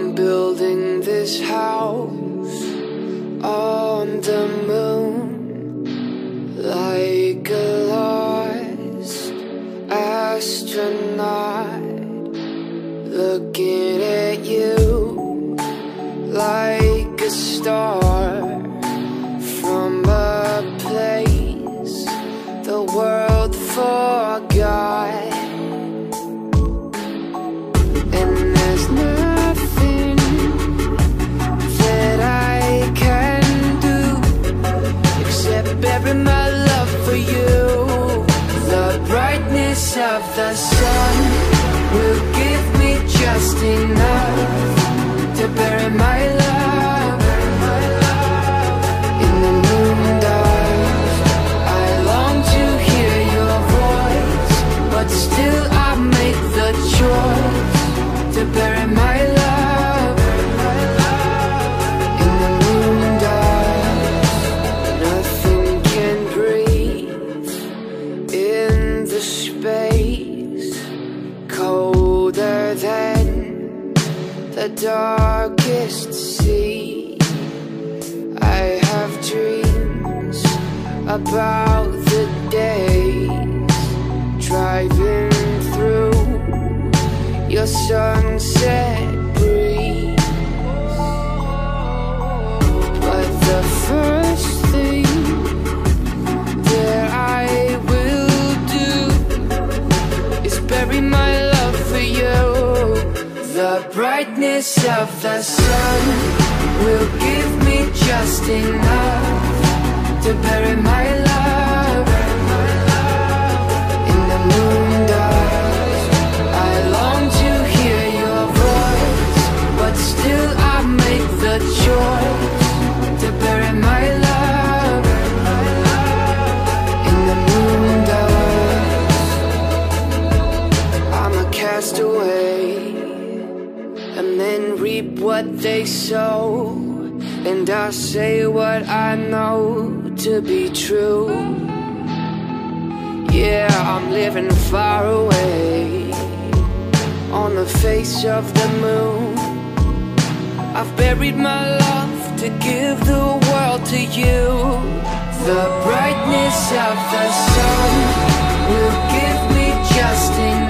I'm building this house on the moon, like a lost astronaut, looking at you like a star from a place the world forgot. And there's nothing that I can do except bury my love for you. The brightness of the sun will give me just enough to bury my love. In the moonlight, I long to hear your voice, but still I make the choice to bury my love. In the moonlight, nothing can breathe in the space colder than the darkest sea. I have dreams about the days driving through your sunset breeze. But the first thing that I will do is bury my love for you. The brightness of the sun will give me just enough to bury my love. In the moonlight, I long to hear your voice, but still I make the choice to bury my love. In the moonlight, I'm a castaway, and men reap what they sow, and I say what I know to be true. Yeah, I'm living far away on the face of the moon. I've buried my love to give the world to you. The brightness of the sun will give me just enough